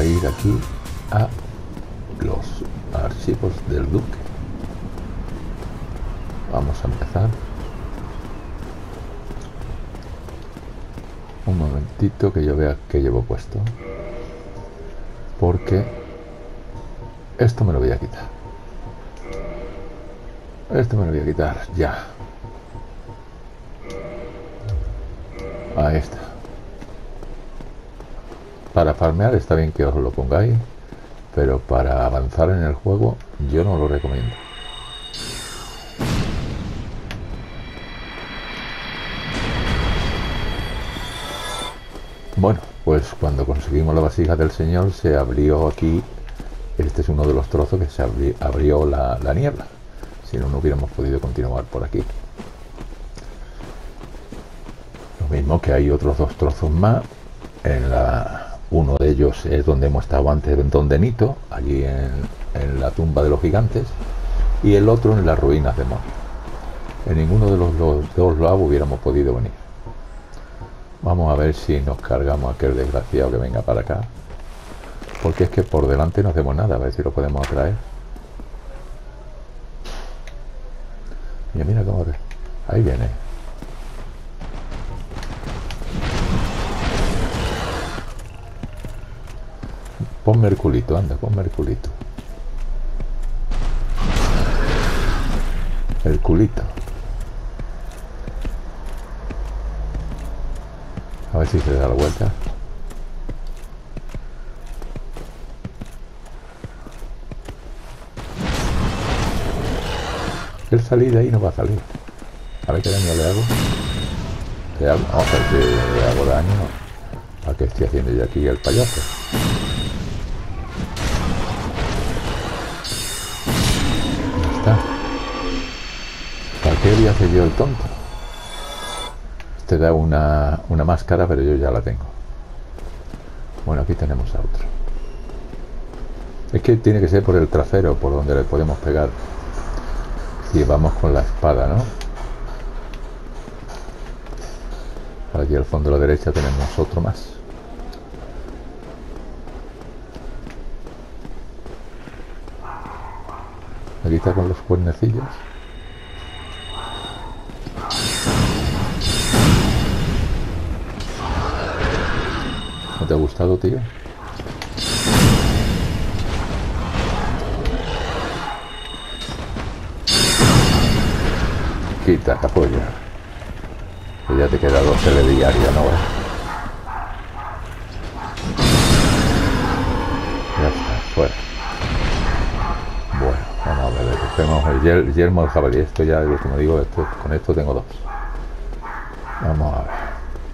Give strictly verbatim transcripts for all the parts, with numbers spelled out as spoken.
ir aquí a los archivos del duque. Vamos a empezar. Un momentito que yo vea que llevo puesto, porque esto me lo voy a quitar. Esto me lo voy a quitar ya. Ahí está. Para farmear está bien que os lo pongáis, pero para avanzar en el juego yo no lo recomiendo. Bueno, pues cuando conseguimos la vasija del señor se abrió aquí. Este es uno de los trozos que se abrió, abrió la, la niebla. Si no, no hubiéramos podido continuar por aquí. Lo mismo que hay otros dos trozos más. En la, uno de ellos es donde hemos estado antes, en Don Denito, allí en, en la tumba de los gigantes, y el otro en las ruinas de Mon. En ninguno de los, los dos lados hubiéramos podido venir. Vamos a ver si nos cargamos a aquel desgraciado que venga para acá, porque es que por delante no hacemos nada. A ver si lo podemos atraer. Mira, mira cómo... ahí viene. Ponme el culito, anda, ponme el culito. El culito. A ver si se da la vuelta. El salir de ahí no va a salir. A ver qué daño le hago. Le hago, no, porque le hago daño. ¿A qué estoy haciendo yo aquí el payaso? Ya está. ¿Para qué voy a hacer yo el tonto? Este da una, una máscara, pero yo ya la tengo. Bueno, aquí tenemos a otro. Es que tiene que ser por el trasero, por donde le podemos pegar. Si vamos con la espada, ¿no? Aquí al fondo a la derecha tenemos otro más. Aquí está con los cuernecillos. ¿No te ha gustado, tío? Quita, apoya. Que ya te queda dos telediarias, ¿no? Ya está, fuera. Bueno, vamos a ver. Tenemos el yel, yelmo del jabalí. Esto ya, como digo, esto, con esto tengo dos. Vamos a ver.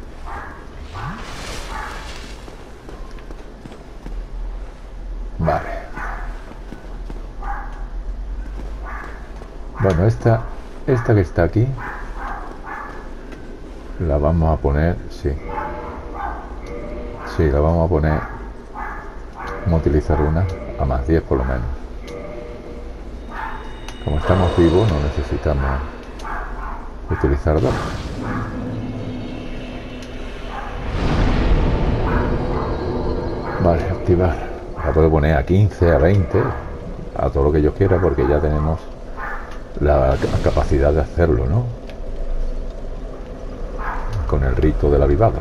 Vale. Bueno, esta, esta que está aquí la vamos a poner, sí. Sí, la vamos a poner. Vamos a utilizar una a más diez por lo menos. Como estamos vivos no necesitamos utilizar dos. Vale, activar. La puedo poner a quince, a veinte, a todo lo que yo quiera, porque ya tenemos la capacidad de hacerlo, ¿no? Con el rito del avivado.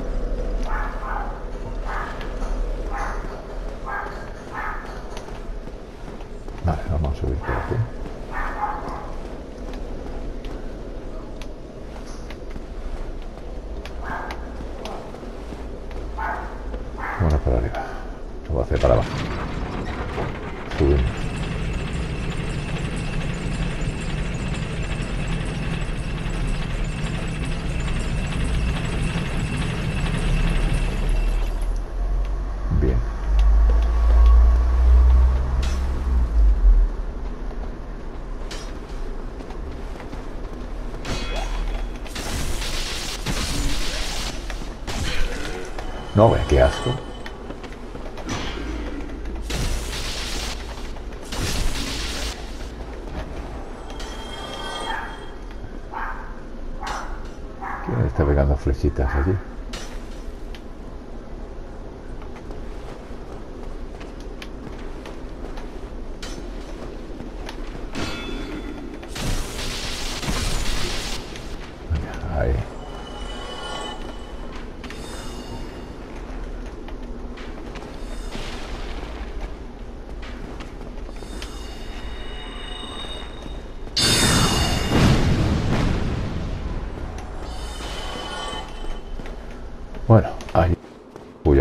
Vale, vamos a subir por aquí. Bueno, para arriba. Lo voy a hacer para abajo. Subimos. Bien. No, ve, qué asco. ¿Quién está pegando flechitas allí?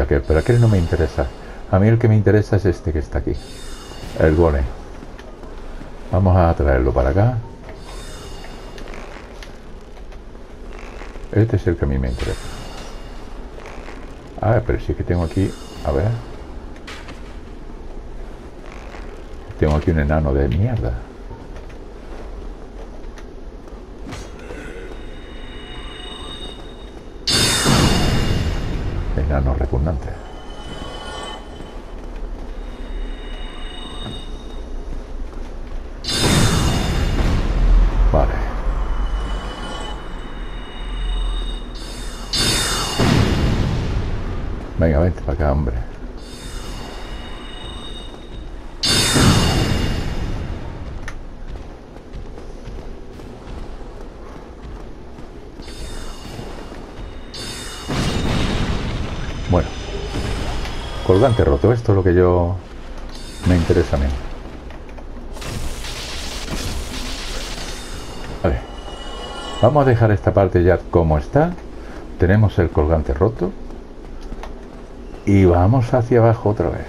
aquel, pero aquel no me interesa. A mí el que me interesa es este que está aquí, el golem. Vamos a traerlo para acá. Este es el que a mí me interesa. A ver, pero sí que tengo aquí, a ver, tengo aquí un enano de mierda. Enano repugnante. Vale. Venga, vente para acá, hombre. Bueno, colgante roto, esto es lo que yo me interesa a mí. Vale, vamos a dejar esta parte ya como está. Tenemos el colgante roto y vamos hacia abajo otra vez.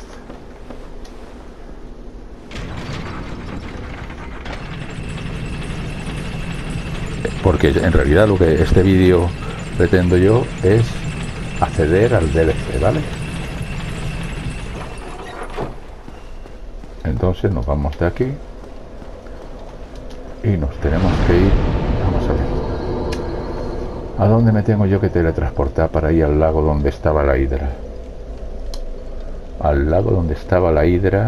Porque en realidad lo que este vídeo pretendo yo es acceder al D L C, ¿vale? Entonces nos vamos de aquí y nos tenemos que ir. Vamos a ver, ¿a dónde me tengo yo que teletransportar para ir al lago donde estaba la hidra? Al lago donde estaba la hidra,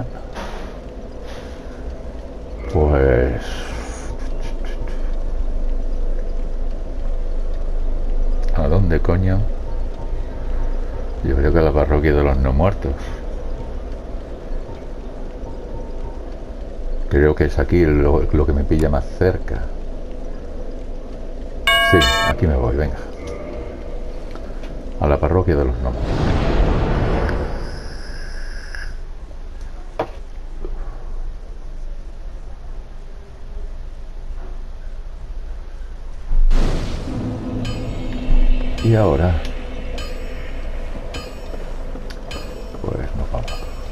pues ¿a dónde coño? Yo creo que a la parroquia de los no muertos. Creo que es aquí lo, lo que me pilla más cerca. Sí, aquí me voy, venga. A la parroquia de los no muertos. Y ahora pues nos vamos.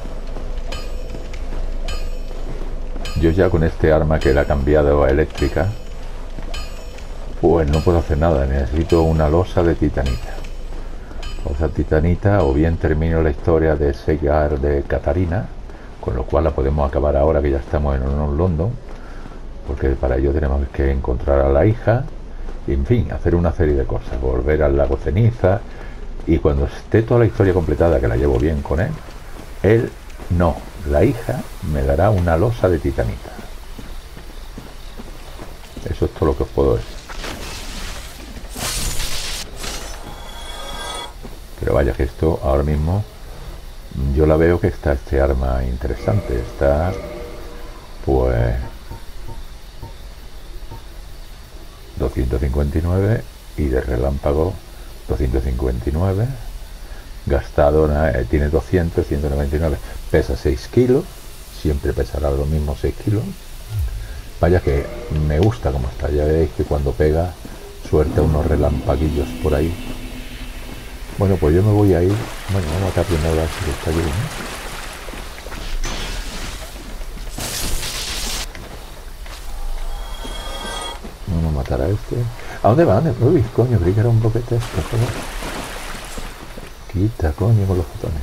Yo ya con este arma que la ha cambiado a eléctrica, pues no puedo hacer nada. Necesito una losa de titanita. Losa titanita, o bien termino la historia de Segar de Catarina, con lo cual la podemos acabar ahora que ya estamos en un London, porque para ello tenemos que encontrar a la hija. Y, en fin, hacer una serie de cosas, volver al lago Ceniza, y cuando esté toda la historia completada, que la llevo bien con él, él no, la hija me dará una losa de titanita. Eso es todo lo que os puedo decir. Pero vaya que esto ahora mismo yo la veo que está este arma interesante. Está pues doscientos cincuenta y nueve y de relámpago doscientos cincuenta y nueve. Gastado eh, tiene doscientos, ciento noventa y nueve. Pesa seis kilos. Siempre pesará lo mismo, seis kilos. Vaya que me gusta como está. Ya veis que cuando pega suelta unos relampaguillos por ahí. Bueno, pues yo me voy a ir. Bueno, vamos a matar primero a ver si está aquí, ¿no? Vamos a matar a este. ¿A dónde va? ¿Dónde? Uy, coño, creí que era un boquete esto, joder. Quita, coño, con los botones.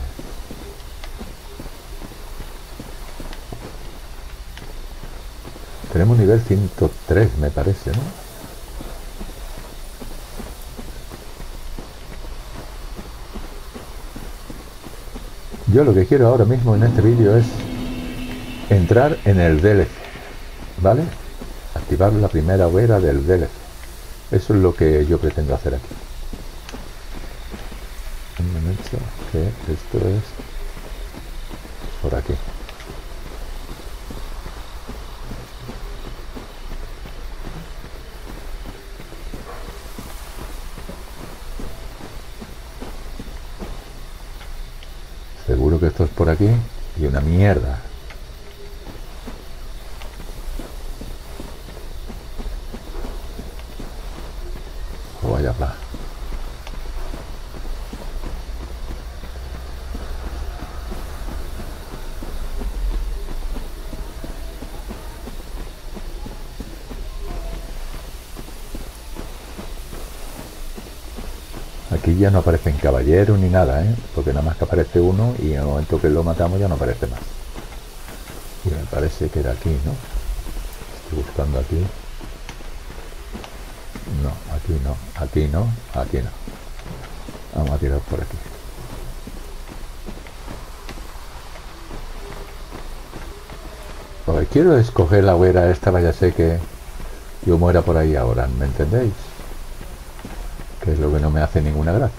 Tenemos nivel ciento tres, me parece, ¿no? Yo lo que quiero ahora mismo en este vídeo es entrar en el D L C, ¿vale? Activar la primera hoguera del D L C. Eso es lo que yo pretendo hacer aquí. Un momento, que esto es por aquí. Seguro que esto es por aquí y una mierda. O vaya va. aquí ya no aparecen caballeros ni nada, ¿eh? Porque nada más que aparece uno y en el momento que lo matamos ya no aparece más. Y me parece que era aquí, ¿no? Estoy buscando aquí. No, aquí no, aquí no, aquí no. Vamos a tirar por aquí. Porque quiero escoger la hoguera esta, vaya sé que yo muera por ahí ahora, ¿me entendéis? Que es lo que no me hace ninguna gracia.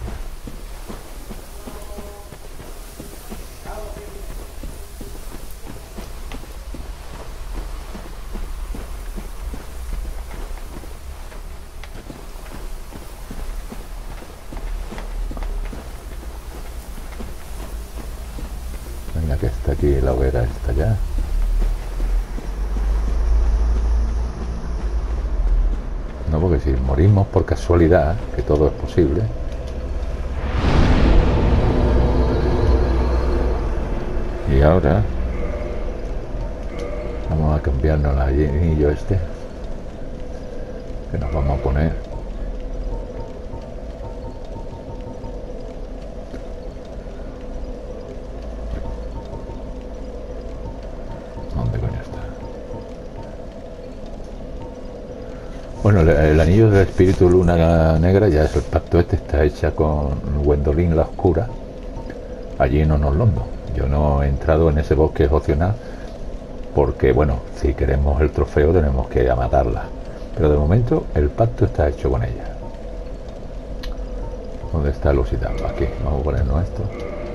Venga, que está aquí la hoguera esta ya. No, porque si morimos por casualidad, que todo es posible. Y ahora vamos a cambiarnos el anillo este que nos vamos a poner. ¿Dónde coño está? Bueno, el, el anillo del espíritu luna negra ya es el pacto este, está hecha con Gwendolyn la oscura, allí en Onorlondo. Yo no he entrado en ese bosque opcional porque, bueno, si queremos el trofeo tenemos que ir a matarla. Pero de momento el pacto está hecho con ella. ¿Dónde está el Lusitano? Aquí, vamos a ponernos esto.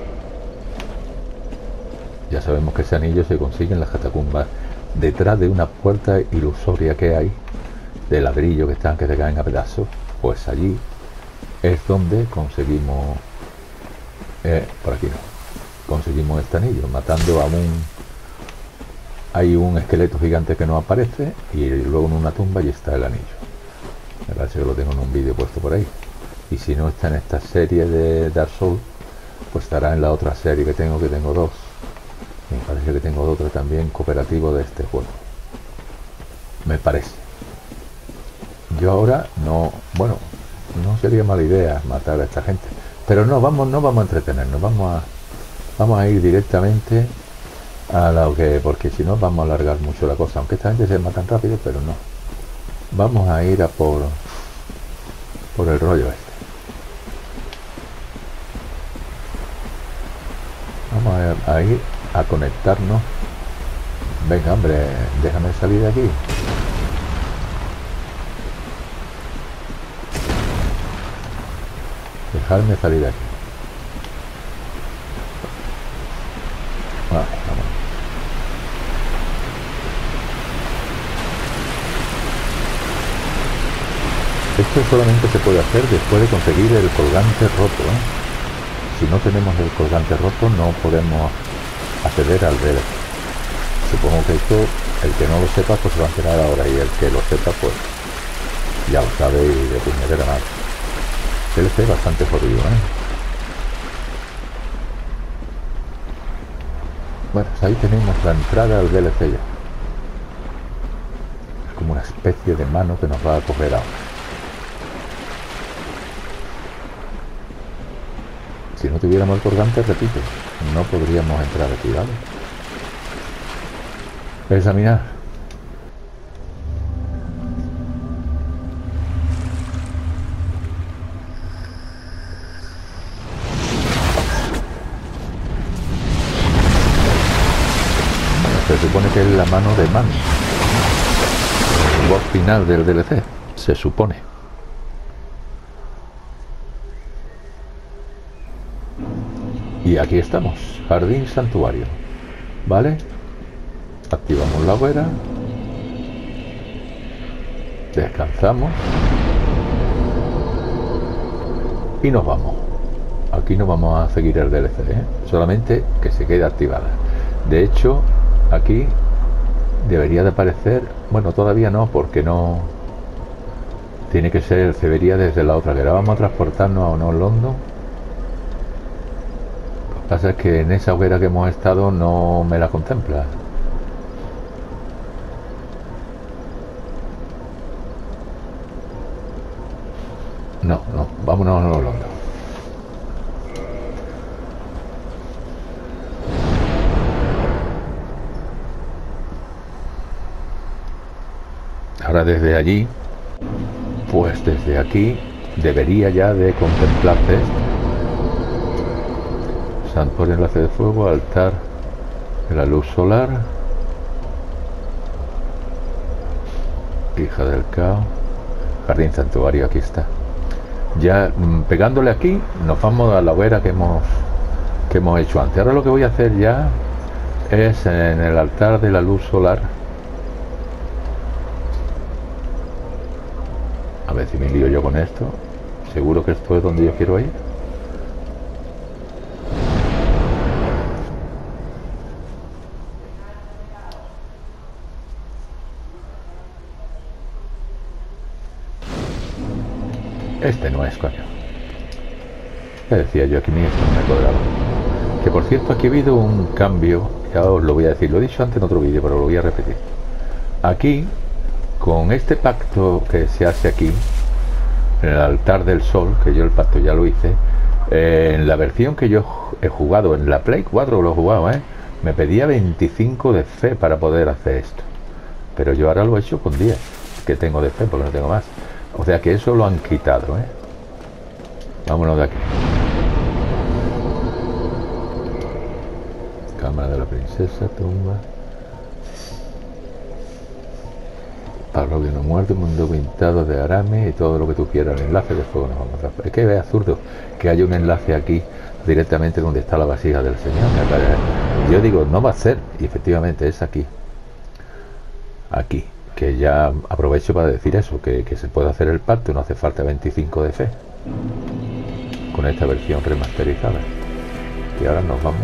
Ya sabemos que ese anillo se consigue en las catacumbas, detrás de una puerta ilusoria que hay, de ladrillo que están, que se caen a pedazos. Pues allí es donde conseguimos, eh, por aquí no, conseguimos este anillo, matando a un... Hay un esqueleto gigante que no aparece y luego en una tumba y está el anillo. Me parece que lo tengo en un vídeo puesto por ahí. Y si no está en esta serie de Dark Souls, pues estará en la otra serie que tengo, que tengo dos. Me parece que tengo otro también cooperativo de este juego. Me parece. Yo ahora no... Bueno, no sería mala idea matar a esta gente. Pero no, vamos, no vamos a entretenernos. Vamos a, vamos a ir directamente a lo que... Porque si no vamos a alargar mucho la cosa. Aunque esta gente se matan rápido, pero no. Vamos a ir a por... Por el rollo este. Vamos a, a ir a conectarnos. Venga, hombre, déjame salir de aquí. Dejarme salir de aquí. Vale, vamos. Esto solamente se puede hacer después de conseguir el colgante roto, ¿eh? Si no tenemos el colgante roto no podemos acceder al D L C. Supongo que esto, el que no lo sepa, pues se va a enterar ahora, y el que lo sepa, pues ya lo sabe y de puñetera madre. D L C bastante jodido, ¿eh? Bueno, pues ahí tenemos la entrada al D L C ya. Es como una especie de mano que nos va a coger ahora. Si no tuviéramos el colgante, repito, no podríamos entrar aquí, ¿vale? Examinar. Se supone que es la mano de Man, el boss final del D L C, se supone. Y aquí estamos, jardín santuario, ¿vale? Activamos la hoguera, descansamos y nos vamos. Aquí no vamos a seguir el D L C, ¿eh? Solamente que se quede activada. De hecho, aquí debería de aparecer, bueno, todavía no, porque no tiene que ser, se vería desde la otra, que ahora vamos a transportarnos a Onorlondo. Lo que pasa es que en esa hoguera que hemos estado no me la contempla. No, no, vámonos a Onorlondo. ahora desde allí, pues desde aquí debería ya de contemplarse esto. Santuario enlace de fuego, altar de la luz solar, hija del caos, jardín santuario, aquí está. Ya mmm, pegándole aquí nos vamos a la hoguera que hemos que hemos hecho antes. Ahora lo que voy a hacer ya es en el altar de la luz solar. A ver si me lío yo con esto. Seguro que esto es donde yo quiero ir. Este no es, coño. Ya decía yo, aquí ni esto no me cuadraba. Que por cierto, aquí ha habido un cambio. Ya os lo voy a decir. Lo he dicho antes en otro vídeo, pero lo voy a repetir. Aquí, con este pacto que se hace aquí, en el altar del sol, que yo el pacto ya lo hice, eh, en la versión que yo he jugado, en la Play cuatro lo he jugado, ¿eh? Me pedía veinticinco de fe para poder hacer esto. Pero yo ahora lo he hecho con diez, que tengo de fe, porque no tengo más. O sea que eso lo han quitado, ¿eh? Vámonos de aquí. Cámara de la princesa, tumba. Parroquia no muerto, mundo pintado de Arame y todo lo que tú quieras. El enlace de fuego nos vamos a... Es que es absurdo que haya un enlace aquí directamente donde está la vasija del Señor. Yo digo, no va a ser, y efectivamente es aquí. Aquí. Que ya aprovecho para decir eso, que, que se puede hacer el pacto, no hace falta veinticinco de fe. Con esta versión remasterizada. Y ahora nos vamos.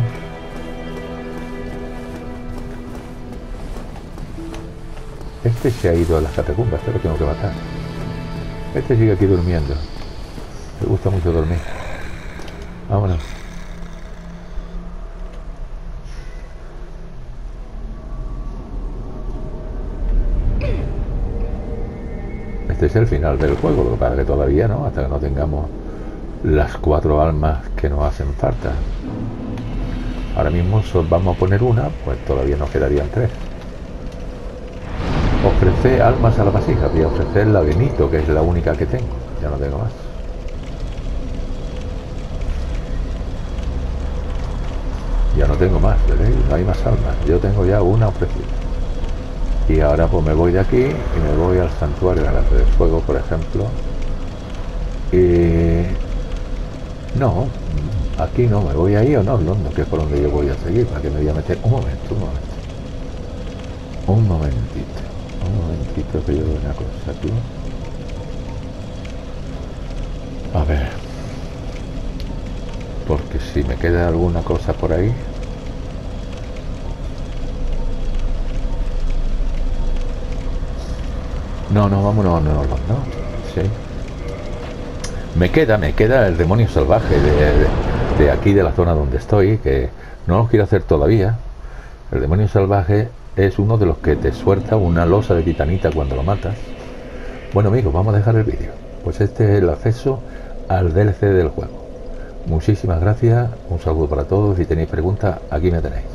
Este se ha ido a las catacumbas, este lo tengo que matar. Este sigue aquí durmiendo. Le gusta mucho dormir. Vámonos. Este es el final del juego, lo que pasa es que todavía no, hasta que no tengamos las cuatro almas que nos hacen falta. Ahora mismo vamos a poner una, pues todavía nos quedarían tres. Ofrecer almas a la vasija, voy a ofrecer la Benito, que es la única que tengo, ya no tengo más. Ya no tengo más, ¿veréis? No hay más almas, yo tengo ya una ofrecida. Y ahora pues me voy de aquí y me voy al santuario de enlace de fuego, por ejemplo. Y... no, aquí no, me voy ahí o no, no, que es por donde yo voy a seguir, para que me voy a meter. Un momento, un momento. Un momentito, un momentito que yo veo una cosa aquí. A ver. Porque si me queda alguna cosa por ahí. No, no, vámonos, no, no, no, sí. Me queda, me queda el demonio salvaje de, de, de aquí, de la zona donde estoy, que no lo quiero hacer todavía. El demonio salvaje es uno de los que te suelta una losa de titanita cuando lo matas. Bueno amigos, vamos a dejar el vídeo. Pues este es el acceso al D L C del juego. Muchísimas gracias, un saludo para todos. Si tenéis preguntas, aquí me tenéis.